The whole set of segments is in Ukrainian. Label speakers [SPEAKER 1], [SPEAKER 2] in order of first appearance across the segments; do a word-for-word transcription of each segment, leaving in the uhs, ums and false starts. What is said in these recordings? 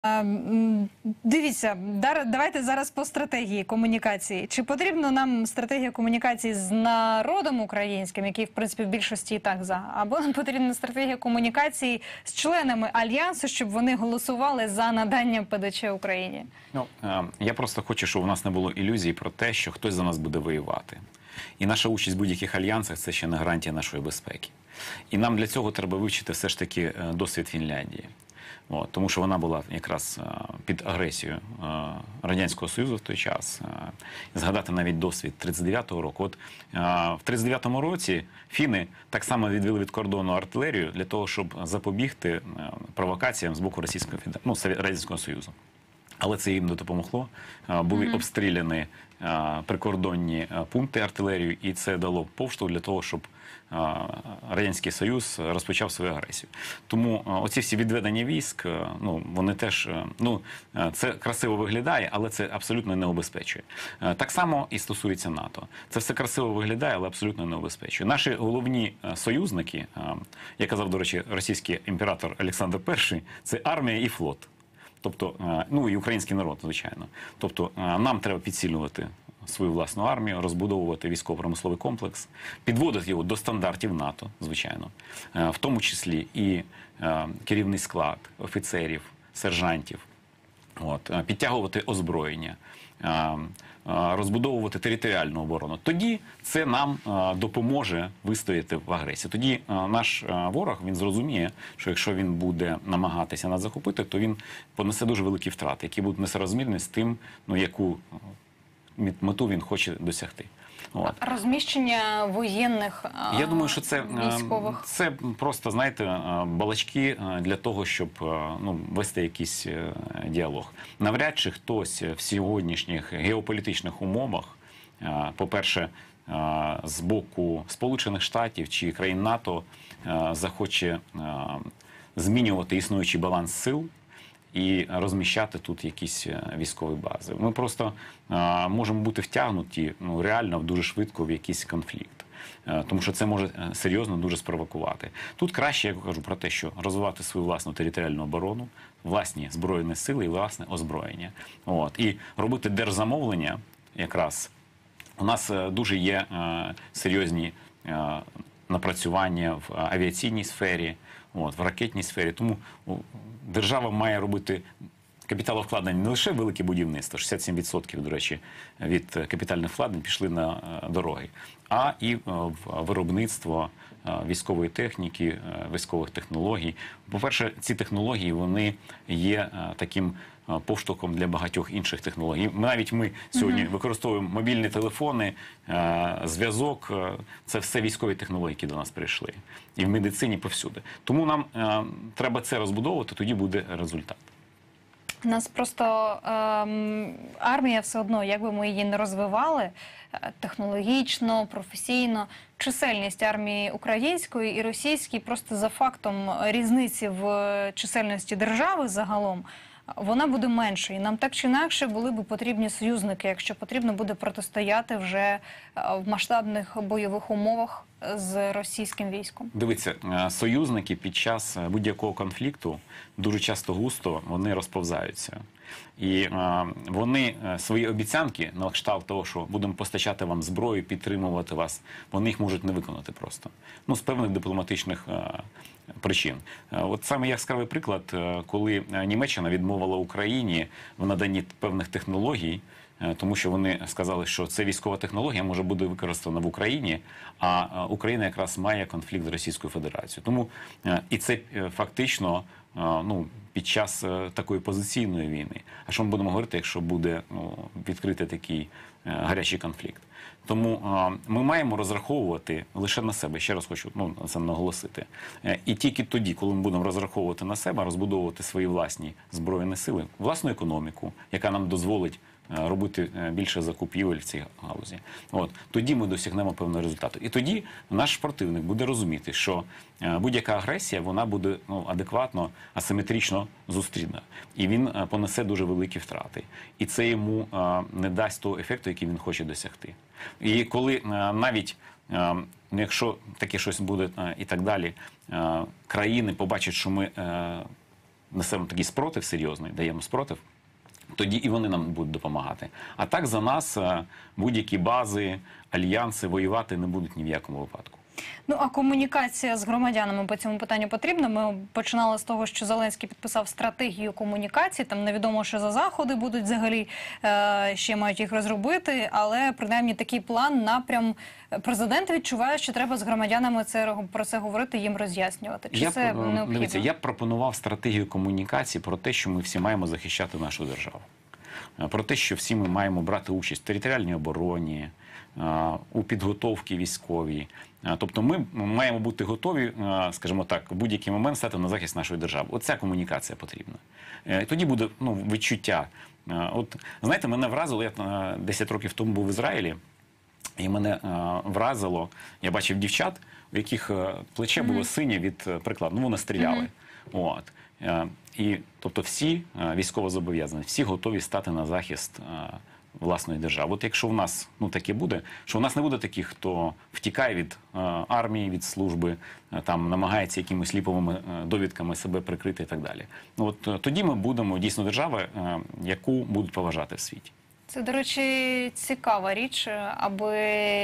[SPEAKER 1] Ем, Дивіться, давайте зараз по стратегії комунікації. Чи потрібна нам стратегія комунікації з народом українським, який, в принципі, в більшості і так за, або нам потрібна стратегія комунікації з членами Альянсу, щоб вони голосували за надання ПДЧ Україні?
[SPEAKER 2] Ну, я просто хочу, щоб у нас не було ілюзій про те, що хтось за нас буде воювати. І наша участь в будь-яких альянсах – це ще не гарантія нашої безпеки. І нам для цього треба вивчити все ж таки досвід Фінляндії. От, тому що вона була якраз під агресією Радянського Союзу в той час. Згадати навіть досвід тридцять дев'ятого року. От в тридцять дев'ятому році фіни так само відвели від кордону артилерію для того, щоб запобігти провокаціям з боку Російської Федерації, ну, Радянського Союзу. Але це їм не допомогло. Були mm-hmm. обстріляні прикордонні пункти артилерією, і це дало поштовх для того, щоб Радянський Союз розпочав свою агресію. Тому оці всі відведення військ, ну, вони теж, ну, це красиво виглядає, але це абсолютно не обезпечує. Так само і стосується НАТО. Це все красиво виглядає, але абсолютно не обезпечує. Наші головні союзники, як казав, до речі, російський імператор Олександр Перший, це армія і флот. Тобто, ну і український народ, звичайно. Тобто, нам треба підсилювати свою власну армію, розбудовувати військово-промисловий комплекс, підводити його до стандартів НАТО, звичайно, в тому числі і керівний склад офіцерів, сержантів, от, підтягувати озброєння, розбудовувати територіальну оборону. Тоді це нам допоможе вистояти в агресії. Тоді наш ворог, він зрозуміє, що якщо він буде намагатися нас захопити, то він понесе дуже великі втрати, які будуть несорозмірні з тим, ну, яку мету він хоче досягти. От.
[SPEAKER 1] Розміщення воєнних військових? Я думаю, що це,
[SPEAKER 2] це просто, знаєте, балачки для того, щоб, ну, вести якийсь діалог. Навряд чи хтось в сьогоднішніх геополітичних умовах, по-перше, з боку Сполучених Штатів чи країн НАТО захоче змінювати існуючий баланс сил і розміщати тут якісь військові бази. Ми просто а, можемо бути втягнуті, ну, реально дуже швидко в якийсь конфлікт. А, тому що це може серйозно дуже спровокувати. Тут краще, я кажу про те, що розвивати свою власну територіальну оборону, власні збройні сили і власне озброєння. От. І робити держзамовлення якраз. У нас дуже є а, серйозні а, напрацювання в авіаційній сфері, от, в ракетній сфері. Тому держава має робити капіталовкладення не лише в велике будівництво, шістдесят сім відсотків, до речі, від капітальних вкладень пішли на дороги, а і в виробництво військової техніки, військових технологій. По-перше, ці технології, вони є таким поштовхом для багатьох інших технологій. Навіть ми сьогодні mm-hmm. використовуємо мобільні телефони, зв'язок. Це все військові технології, які до нас прийшли. І в медицині повсюди. Тому нам треба це розбудовувати, тоді буде результат.
[SPEAKER 1] У нас просто ем, армія все одно, як би ми її не розвивали, технологічно, професійно, чисельність армії української і російської просто за фактом різниці в чисельності держави загалом, вона буде меншою. Нам так чи інакше були б потрібні союзники, якщо потрібно буде протистояти вже в масштабних бойових умовах з російським військом.
[SPEAKER 2] Дивіться, союзники під час будь-якого конфлікту дуже часто густо вони розповзаються. І а, вони свої обіцянки на кшталт того, що будемо постачати вам зброю, підтримувати вас, вони їх можуть не виконати просто. Ну, з певних дипломатичних а, причин. А, от саме яскравий приклад, а, коли Німеччина відмовила Україні в наданні певних технологій, тому що вони сказали, що це військова технологія може бути використана в Україні, а Україна якраз має конфлікт з Російською Федерацією. Тому і це фактично, ну, під час такої позиційної війни. А що ми будемо говорити, якщо буде, ну, відкритий такий гарячий конфлікт? Тому а, ми маємо розраховувати лише на себе, ще раз хочу, ну, це наголосити. І тільки тоді, коли ми будемо розраховувати на себе, розбудовувати свої власні збройні сили, власну економіку, яка нам дозволить робити більше закупівель в цій галузі. От. Тоді ми досягнемо певного результату. І тоді наш противник буде розуміти, що будь-яка агресія, вона буде, ну, адекватно, асиметрично зустріна. І він понесе дуже великі втрати. І це йому а, не дасть того ефекту, який він хоче досягти. І коли а, навіть, а, якщо таке щось буде а, і так далі, а, країни побачать, що ми а, несемо такий спротив серйозний, даємо спротив, тоді і вони нам будуть допомагати. А так за нас е, будь-які бази, альянси воювати не будуть ні в якому випадку.
[SPEAKER 1] Ну, а комунікація з громадянами по цьому питанню потрібна? Ми починали з того, що Зеленський підписав стратегію комунікації, там невідомо, що за заходи будуть взагалі, е, ще мають їх розробити, але принаймні такий план, напрям, президент відчуває, що треба з громадянами це, про це говорити, їм роз'яснювати. Чи
[SPEAKER 2] Я,
[SPEAKER 1] це
[SPEAKER 2] е,
[SPEAKER 1] необхідно?
[SPEAKER 2] дивіться, я пропонував стратегію комунікації про те, що ми всі маємо захищати нашу державу. Е, Про те, що всі ми маємо брати участь в територіальній обороні, е, у підготовці військовій. Е, Тобто ми маємо бути готові, е, скажімо так, в будь-який момент стати на захист нашої держави. Оця комунікація потрібна. Е, Тоді буде, ну, відчуття. Е, От, знаєте, мене вразило, я е, десять років тому був в Ізраїлі, і мене е, вразило, я бачив дівчат, у яких е, плече було синє від е, прикладу, ну вони стріляли. От. Е, І, тобто всі е, військовозобов'язані, всі готові стати на захист е, власної держави. От якщо в нас, ну, таке буде, що в нас не буде таких, хто втікає від е, армії, від служби, е, там намагається якимись ліповими е, довідками себе прикрити і так далі. Ну, от е, тоді ми будемо дійсно держава, е, яку будуть поважати в світі.
[SPEAKER 1] Це, до речі, цікава річ, аби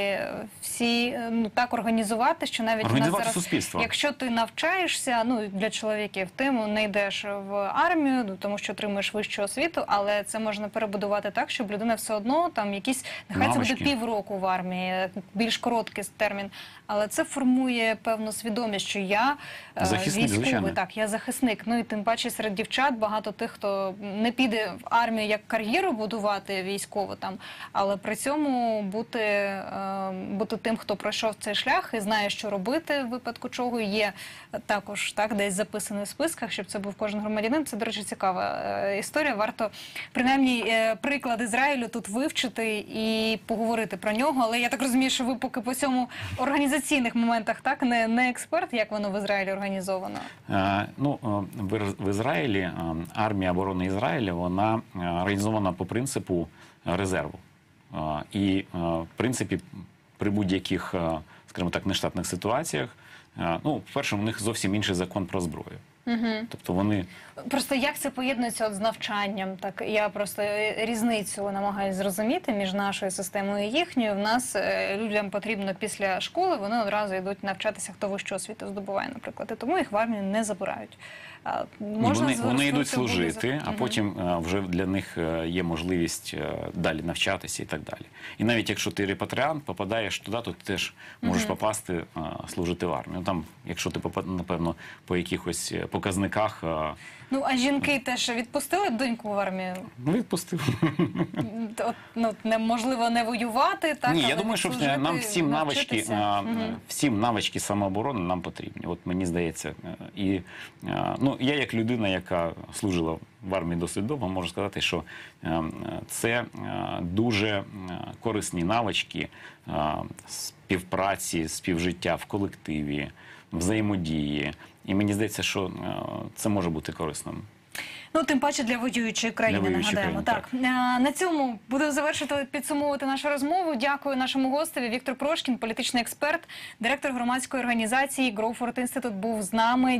[SPEAKER 1] всі, ну, так організувати, що навіть у нас
[SPEAKER 2] Організувати
[SPEAKER 1] зараз,
[SPEAKER 2] суспільство.
[SPEAKER 1] якщо ти навчаєшся, ну, для чоловіків, ти не йдеш в армію, ну, тому що отримуєш вищу освіту, але це можна перебудувати так, щоб людина все одно, там, якісь, нехай це
[SPEAKER 2] Навички.
[SPEAKER 1] буде півроку в армії, більш короткий термін, але це формує певну свідомість, що я е,
[SPEAKER 2] Захисник,
[SPEAKER 1] військовий,
[SPEAKER 2] звичайно.
[SPEAKER 1] так, я захисник. Ну, і тим паче серед дівчат багато тих, хто не піде в армію як кар'єру будувати військово там, але при цьому бути, е, бути тим, хто пройшов цей шлях і знає, що робити в випадку чого, є також так десь записаний в списках, щоб це був кожен громадянин. Це, до речі, цікава е, історія. Варто принаймні е, приклад Ізраїлю тут вивчити і поговорити про нього. Але я так розумію, що ви поки по цьому організаційних моментах так не, не експерт, як воно в Ізраїлі організовано.
[SPEAKER 2] Е, Ну, е, в Ір- в Ізраїлі е, армія оборони Ізраїля, вона е, організована по принципу е, резерву. Е, І, е, в принципі, при будь-яких, е, скажімо так, нештатних ситуаціях, е, ну, по-перше, у них зовсім інший закон про зброю. Тобто вони
[SPEAKER 1] Просто як це поєднується от з навчанням? Так я просто різницю намагаюся зрозуміти між нашою системою і їхньою. В нас е, людям потрібно після школи, вони одразу йдуть навчатися, хто вищу освіту здобуває, наприклад. І тому їх в армію не забирають. А,
[SPEAKER 2] Ні,
[SPEAKER 1] можна
[SPEAKER 2] вони, вони йдуть
[SPEAKER 1] звернутися в будь-який
[SPEAKER 2] служити,
[SPEAKER 1] зак-
[SPEAKER 2] а
[SPEAKER 1] Мгм.
[SPEAKER 2] потім е, вже для них е, є можливість е, далі навчатися і так далі. І навіть якщо ти репатріант, попадаєш туди, то ти теж можеш попасти, е, служити в армію. Там, якщо ти, попа- напевно, по якихось е, показниках, е,
[SPEAKER 1] Ну, а жінки теж відпустили б доньку в армію?
[SPEAKER 2] ну, відпустив.
[SPEAKER 1] От, ну, неможливо не воювати, так?
[SPEAKER 2] Ні,
[SPEAKER 1] але
[SPEAKER 2] я думаю, що
[SPEAKER 1] відслужити,
[SPEAKER 2] нам всім навички,
[SPEAKER 1] навчитися.
[SPEAKER 2] а,
[SPEAKER 1] Мгм.
[SPEAKER 2] всім навички самооборони нам потрібні. От мені здається, е, і а, ну я як людина, яка служила в армії досить довго, можу сказати, що е, це е, дуже е, корисні навички е, співпраці, співжиття в колективі, взаємодії. І мені здається, що е, це може бути корисним.
[SPEAKER 1] Ну, тим паче для воюючої країни,
[SPEAKER 2] Для воюючої
[SPEAKER 1] нагадаємо.
[SPEAKER 2] країни,
[SPEAKER 1] Так. А, на цьому будемо завершити, підсумовувати нашу розмову. Дякую нашому гостеві. Віктор Прошкін, політичний експерт, директор громадської організації Гроуфорд Інститут був з нами.